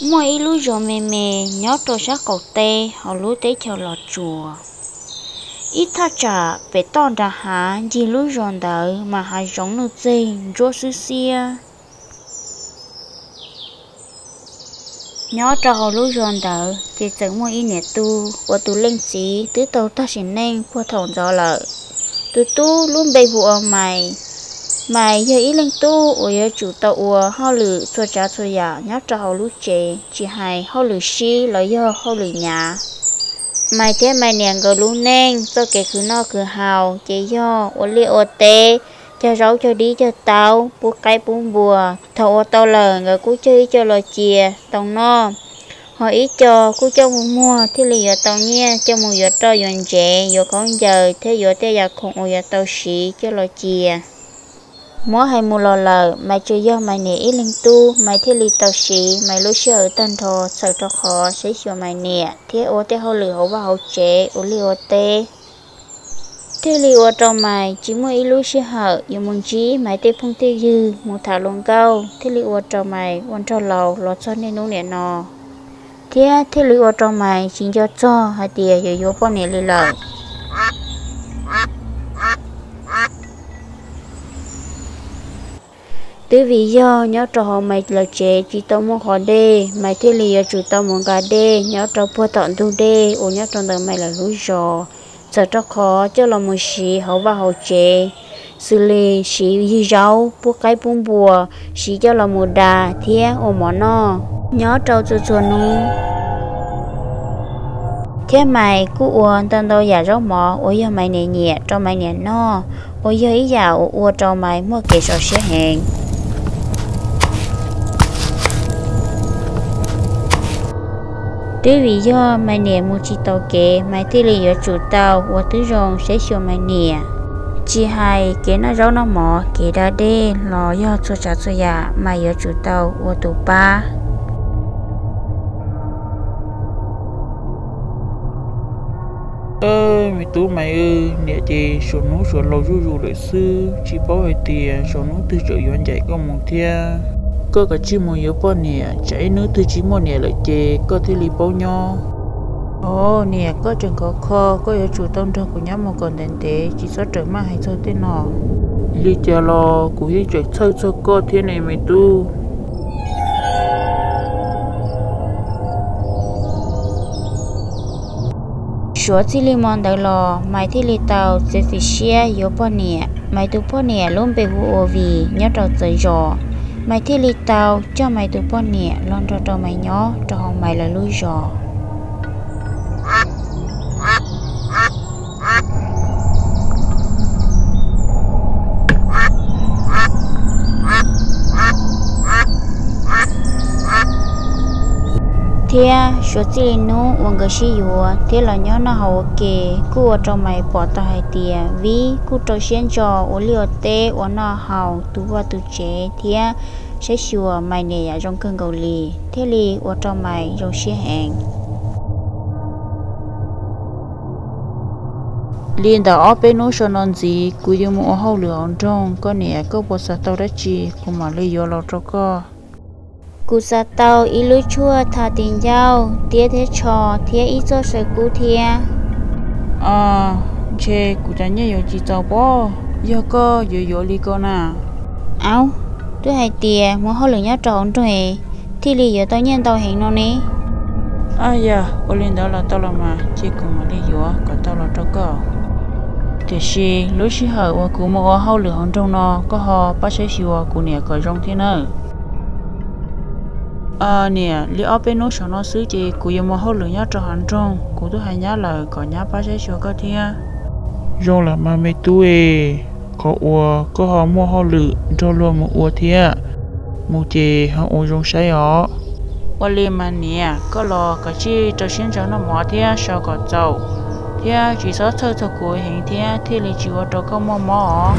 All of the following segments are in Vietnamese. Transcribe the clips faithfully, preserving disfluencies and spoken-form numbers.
mỗi lú rồi mè mè nhớ trôi sát cầu tê họ lú tế theo lọt chùa ít thà trả về to đã hả gì lú rồi đợi mà hai giống nụ gì rô sư xia nhớ cho họ lú rồi đợi chỉ dẫn mỗi ít nè tu và tu lên chỉ tứ tàu ta chỉ nên qua thòng gió lợ tu tu luôn bày vụ mày mày giờ ít lên tu ở giờ chủ tàu ở họ lử cho cha cho ya nhớ cho họ lú chế chỉ hay họ lử xí là giờ họ lử nhà mày thế mày nè gờ lú nên cho cái cứ nó cứ hào chỉ do ở li ở tê cho rau cho đi cho tao bua cây bún bùa thầu tao lờ gờ cú chơi cho lò chìa tao no họ ít cho cú cho mua mua thì lì giờ tao nhé cho mua giờ cho dọn dẹp giờ con giờ thế giờ thế giờ không giờ tao xí cho lò chìa mỗi hai mùa lò lờ mày chơi do mày nè ít linh tu mày thế li tao xí mày lối xưa ở tân thọ sợ cho khó sẽ xưa mày nè thế ô thế họ lừa họ vào họ chế ô li ô tê thế li ô trong mày chỉ mỗi ít lối xưa hở giờ muốn chí mày tê phong tê dư muốn thả lông cao thế li ô trong mày quan cho lầu lọt cho nên nó nè nọ thế thế li ô trong mày chỉ cho cho hai tia giờ vô con nè li lờ từ vì do nhớ cho họ mày là trẻ chỉ tao muốn họ đê mày thế li chủ tao muốn gà đê nhớ cho phô tọn tu đê ô nhớ trong đời mày là lúi rò sợ cho khó cho là một xí hậu và hậu trẻ xử lý xí gì rau bút cái bún bùa xí cho là một đà thế ô mỏ no nhớ trâu cho cho nu thế mày cứ uốn tân đâu giả rau mỏ ôi giờ mày nè nhẹ cho mày nè no ôi giờ ý dạo uốn cho mày mua cái sò xe hẹn từ vì do mày nè mua chi tàu kế mày thì lì ở chủ tàu và tứ rồng sẽ cho mày nè chỉ hay kế nó rau nó mỏ kế đa đê lò do cho trả cho ya mày ở chủ tàu và tụ ba ơ mày tú mày ơi nè chị số nó số lâu ru ru lợi sư chỉ bảo về tiền số nó từ chỗ yuan dạy con một thia có cả chi một yếu bao nè chạy nữa từ chỉ một nè lại chè có thể li bao nhau ồ nè có chừng có kho có yếu chủ tâm trong của nhóm một còn đèn té chỉ số trở mà hay cho tên nọ li chè lo cũng như chạy chơi cho có thế này mày tu số chỉ li mòn đại lò mày thì li tàu sẽ phải share yếu bao nè mày tu bao nè luôn bị vụ vì nhớ trâu tới giò mày thi li tao cho mày tụi con nhẹ lon cho cho mày nhó cho mày là lui giò thế số chỉ nó uống cái gì vậy thế là nhó nó hậu kề cua cho mày bỏ tao hai tia vì cua cho xuyên cho uống liều tê uống nó hậu tu qua tu chế thế sẽ sửa mày nè trong cơn cầu lì thế lì uống cho mày trong xe hàng liên đó bên nó cho non gì cứ như một hậu lửa trong con nè có bộ sát tao đã chi cũng mà lấy vô lo cho co cú sa tàu ít lúa chua thà tiền giao tía thế trò tía ít cho sợi cú thia à chê cú chẳng nhớ gì tao bỏ giờ có giờ giờ đi con à áo tôi hay tía muốn hỏi lượng nhớ tròn rồi thì lì giờ tao nhận tao hẹn nó nè à dạ ô liên đó là tao là mà chỉ cùng mà đi vô còn tao là cho co thì xí lúc xí hở và cú một hậu lửa trong nó có họ bắt sẽ xíu cú nè cởi trong thế nào à nè li ở bên nó sao nó xứ chị cụ yêu mà hậu lửa nhá cho hắn trong cụ tôi hay nhá lời có nhá ba sẽ cho cái thia rồi là mà mấy tuổi có ua có họ mua hậu lửa cho luôn một ua thia một chị họ ua trong say họ qua liền mà nè có lò cái chi cho xin cho nó mỏ thia sao có dầu thia chỉ số thơ thơ của hình thia thì li chịu cho có mỏ mỏ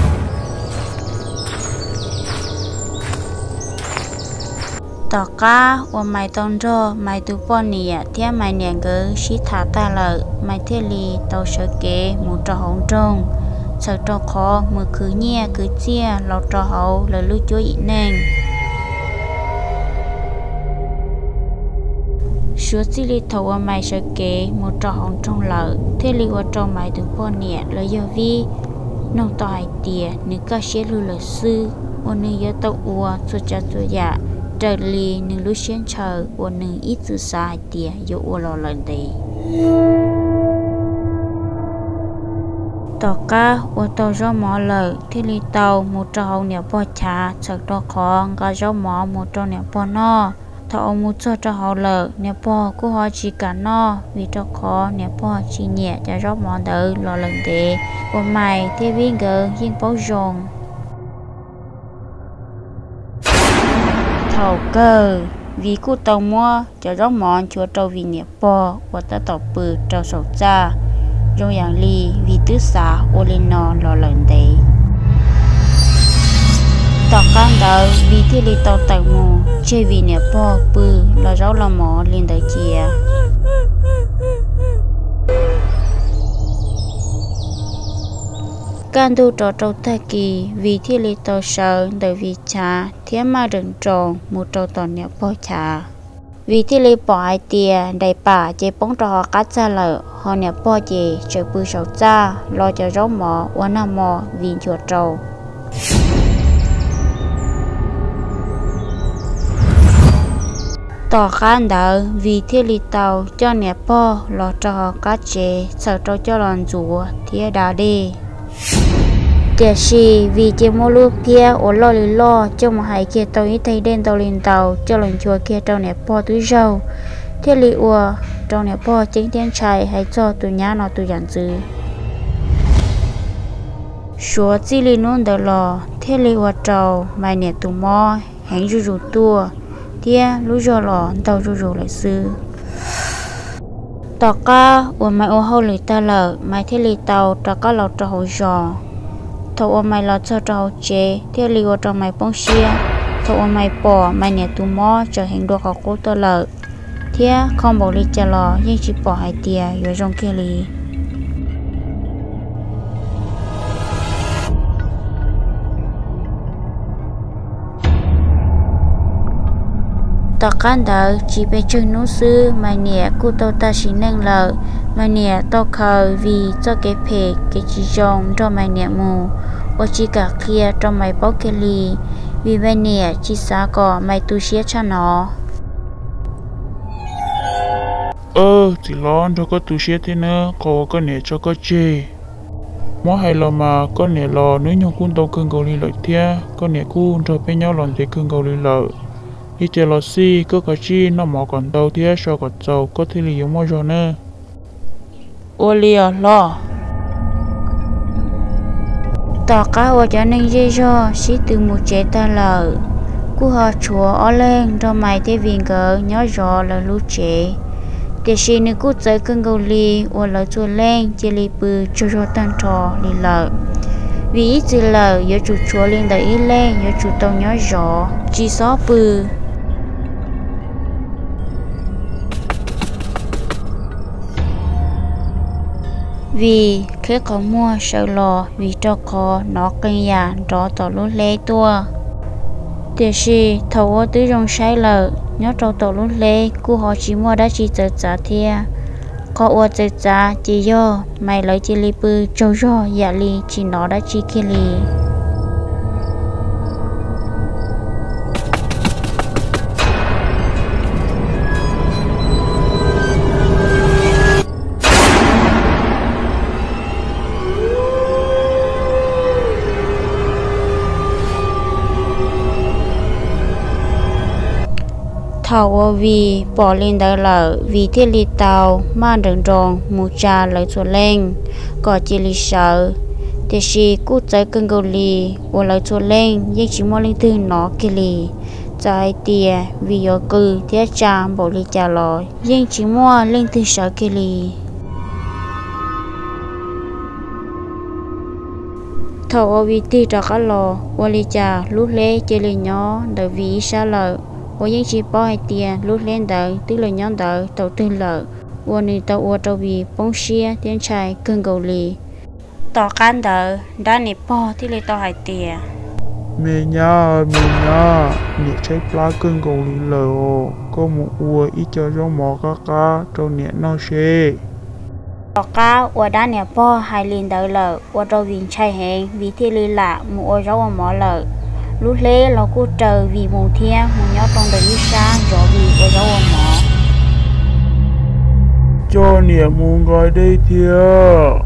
tỏ cá và mày tông rô mày tụ bọn nè thế mày nè cứ xí thả ta lợi mày thế lì tàu sợ kế một trò hỗn trông sợ trò khó mưa cứ nhẹ cứ chia lọt trò hậu là lưu chúa ý nền số chỉ li thầu ở mày sợ kế một trò hồng trong lợ thế li ở trò mày từ po nhẹ lợi do vi nông tỏi hai tiề nữ ca sĩ lưu lợi sư ở nữ yếu tàu ua cho cha cho dạ trời li nữ lúc xuyên chờ ở nữ ít từ xa hai tiề yếu ua lò lần đấy tàu cá ở tàu gió mỏ lợ thế li tàu một trò hồng nhẹ po chả sợ trò khó gà gió mỏ một trò nhẹ po no thọ một cho cho họ lợ nè po cô họ chỉ cả no vì cho khó nè po chỉ nhẹ cho rót món đỡ lo lần thế của mày thế viên gỡ riêng bao rồng thầu cơ vì cô tàu mua cho rót món chúa trâu vì nè po của ta tàu bự trâu sầu cha trong dạng ly vì tứ xã ô lên no lo lần thế tàu can đỡ vì thế li tàu tàu mù chơi vì nè po bự là rau là mỏ lên đời chia can tu trò trâu ta kỳ vì thế li tàu sợ đời vì cha thiên ma rừng tròn một trâu tàu nè po cha vì thế li bỏ ai tia đầy bà chơi bóng trò họ cắt ra lợ họ nè po chơi chơi bự sầu cha lo cho rau mỏ uốn nam mỏ vì chuột trâu tỏ khán đỡ vì thế li tàu cho nè po lo cho cá chế sợ cho cho lòn rùa thế đà đi để xì vì chế mua lúc kia ở lo li lo cho một hai kia tàu ít thấy đen tàu lên tàu cho lòn chùa kia tàu nè po túi rau thế li ua tàu nè po chính thiên trai hay cho tụi nhá nó tụi giản dư số chỉ li nôn đỡ lo thế li ua tàu mai nè tụi mò hẹn rù rù tua tia lú rò lò tàu rù rù lại sư tàu cá ở mai ô hậu lì ta lợ mai thế lì tàu tàu cá lọt trò hậu rò thầu ở mai lọt cho trò hậu chế thế lì ở trò mai bông xia thầu ở mai bỏ mai nè tù mò trở hình đua khó cố tơ lợ thế không bỏ lì chả lò nhưng chỉ bỏ hai tia rồi trong kia lì tao can đỡ chỉ bên chân núi sư mà nè cô tao ta chỉ năng lợ mà nè tao khờ vì cho cái phê cái chỉ trồng cho mày nè mù và chỉ cả kia cho mày bao cái lì vì bên nè chỉ xa cỏ mày tu xía cho nó ơ thì lo cho có tu xía thế nữa có có nè cho có chê mó hay lo mà có nè lo nếu nhau cũng tao cưng cầu lì lợi thia có nè cũng cho bên nhau lần thì cưng cầu lì lợi đi chơi lò xì có cái chi nó mỏ còn đâu thì sao còn giàu có thể lý mua rồi nè ô liều lo tao cá ở cho nên dễ cho xí từ một chế ta lợ cú họ chúa ở lên cho mày thế viên cỡ nhớ rõ là lú chế để xí nữ cú chơi cưng cầu lì ở lợ chùa lên chơi lì bự cho cho tan trò lì lợ vì ít chỉ lợ nhớ chủ chúa lên đợi ít lên nhớ chủ tao nhớ rõ chỉ xó bự vì khi có mua sợ lò vì cho có nó cây nhà đó tàu lúa lê tua để gì thầu ở tứ trong sai lợ nhớ trâu tàu lúa lê cô họ chỉ mua đã chỉ chờ trả thia có ở chờ trả chỉ do mày lấy chỉ li bự trâu do dạ li chỉ nó đã chỉ kia li thầu vì bỏ lên đó là vì thiết lý tàu mang đường rong mù cha lấy chuột lên có chỉ lý sợ thì khi cút trái cưng cầu lì và lấy chuột lên nhưng chỉ mua lên từ nó kia lì trái tia vì ở cư thiết cha bỏ lì cha lò nhưng chỉ mua lên từ sợ kia lì thầu vì ti cho cá lò và lì cha lúc lê chơi lì nhỏ đợi vì xa lợ và những chỉ bỏ hai tiền lúc lên đợi tức là nhóm đợi tàu tư lợ và người tàu ở tàu vì bóng xia tiếng trai cưng cầu lì tàu can đợi đã nịp bỏ thì lấy tàu hai tiền mẹ nha mẹ nha nhẹ trái plá cơn gầu lì lờ có một ua ít cho gió mỏ cá cá trong nhẹ nó xe tỏ cá ở đá nè po hai linh đỡ lợ ở đâu viên chạy hẹn vì thế lì lạ một ở gió mỏ lợ lúc lê là cô chờ vì mù thiên một nhớ trong đời đi xa rõ vì ở gió mỏ cho nhẹ muốn gọi đây thia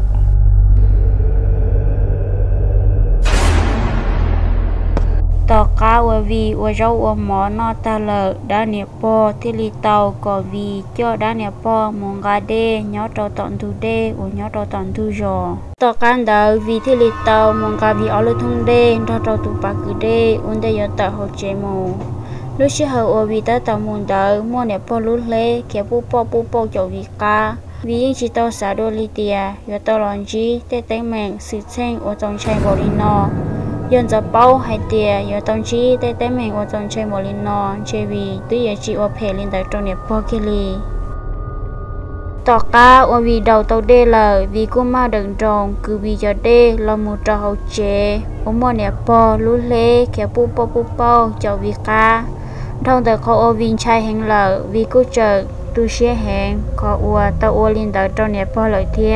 tỏ cá ở vì ở gió ở mỏ nó ta lợ đá nè po thế lì tàu có vì cho đá nè po muốn gà đê nhớ trâu tận thu đê ở nhớ trâu tận thu giò tỏ cá đỡ vì thế lì tàu muốn gà vì ở lối thung đê nó trâu tụ bạc cứ đê ôn đây giờ tàu hồ chế mù lúc xưa hậu ở vì ta tàu muốn đỡ mua nè po lúc lê kéo bù po bù po chỗ vì cá vì những chỉ tàu xả đô li tia giờ tàu lòn chi tê tê mèn sự chen ở trong chai bò đi nọ dân giờ bao hay tiề giờ tông chi tê tê mình ở trong chơi một linh non chơi vì tuy giờ chỉ ở phe linh tại trong nệp po kia li tỏ cá ở vì đầu tàu đê là vì cô ma đừng trồng cứ vì giờ đê là một trò hậu chế ở một nệp po lú lê kéo pu po pu po cho vì cá thông từ họ ở viên trai hàng lợ vì cô chờ tu xe hàng họ ở tàu ở linh tại trong nệp po lợi thia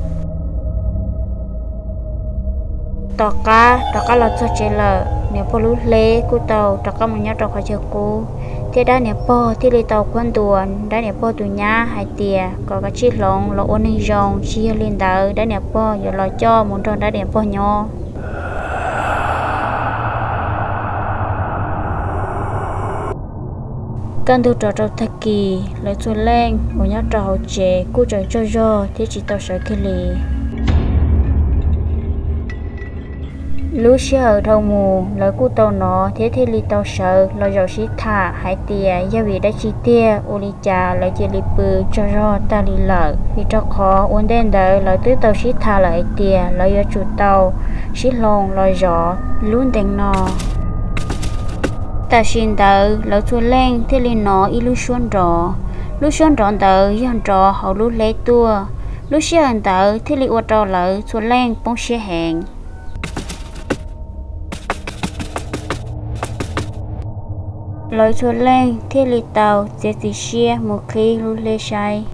tỏ cá tỏ cá là cho chế lợ nếu po lú lê cô tàu tỏ cá một nhát tàu khỏi chờ cô thế đã nếu po thì lấy tàu quân tuần đã nếu po tụi nhá hai tiề có cái chiếc lồng là ôn hình rồng chia lên đỡ đã nếu po giờ lo cho muốn tròn đã nếu po nhỏ căn tu trò trò thạch kỳ lấy chuột lên một nhát trò chế cô trời cho cho thế chỉ tàu sợ cái lì lúc xưa ở đầu mù lời cô tàu nó thế thì li tàu sợ lo dầu xí thả hai tia gia vị đã chi tia ô li trà lời chỉ li bự cho ro ta li lợ vì cho khó uốn đen đợi lời tứ tàu xí thả lại tia lời ở chủ tàu xí lồng lời rõ luôn đèn nọ ta xin đợi lời chuột lên thế li nó y lúc xuân rõ lúc xuân rõ đợi dân rõ hậu lúc lấy tua lúc xưa anh đợi thế li ô trò lợi chuột lên bóng xe hẹn lối chuột lên thiết lý tàu sẽ xì xe một khi lú lê say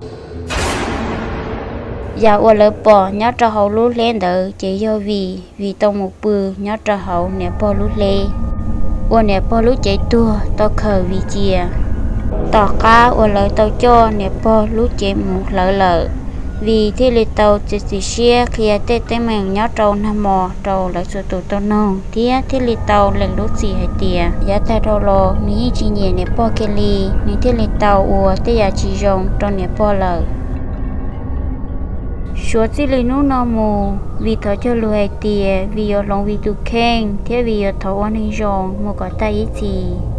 giờ ở lỡ bỏ nhớ cho hậu lú lên đỡ chỉ do vì vì tàu một bự nhớ cho hậu nè bỏ lú lê ở nè bỏ lú chạy tua tàu khờ vì chia tàu cá ở lỡ tàu cho nè bỏ lú chạy một lỡ lỡ vì thiết lý tàu sẽ xì xe khi tê tê mình nhớ trâu nằm mò trâu lại số tụ tàu nông thiết thiết lý tàu lần lúc gì hay tiề giá tay trâu lò ní chỉ nhẹ nè po kia li ní thiết lý tàu ua tê giá chỉ rong trong nè po lợ số chỉ lý nút nọ mù vì thở cho lùi hay tiề vì ở lòng vì tụ khen thế vì ở thầu anh rong một cái tay gì